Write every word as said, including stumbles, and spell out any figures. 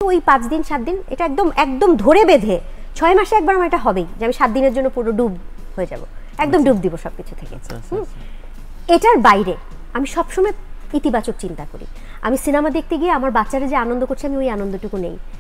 ওই পাঁচ দিন সাত দিন এটা একদম একদম ধরে বেঁধে ছয় মাসে একবার আমার এটা হবেই যে আমি সাত দিনের জন্য পুরো ডুব হয়ে যাব, একদম ডুব দিব সবকিছু থেকে। এটার বাইরে আমি সবসময় ইতিবাচক চিন্তা করি। আমি সিনেমা দেখতে গিয়ে আমার বাচ্চারা যে আনন্দ করছে আমি ওই আনন্দটুকু নেই।